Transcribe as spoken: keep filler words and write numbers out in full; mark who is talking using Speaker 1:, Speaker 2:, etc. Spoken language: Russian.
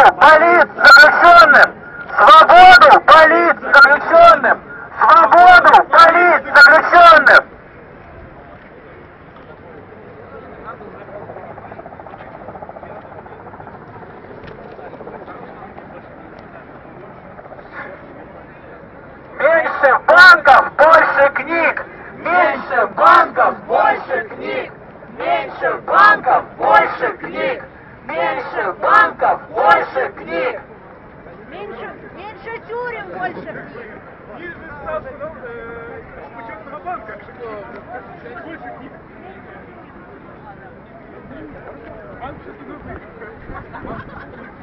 Speaker 1: Свободу политзаключенным! Свободу политзаключенным! Свободу политзаключенным! Меньше банков, больше книг! Меньше банков, больше книг! Меньше банков, больше книг! Меньше банков, больше книг!
Speaker 2: Меньше, меньше тюрем, больше книг!
Speaker 3: Ниже ставка учетного банка, больше книг. Банк сейчас